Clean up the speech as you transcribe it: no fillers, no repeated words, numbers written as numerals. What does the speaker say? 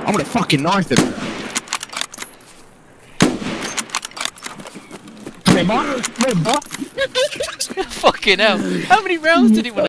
I'm gonna fucking knife him. Come here, boy. Fucking hell. How many rounds did he want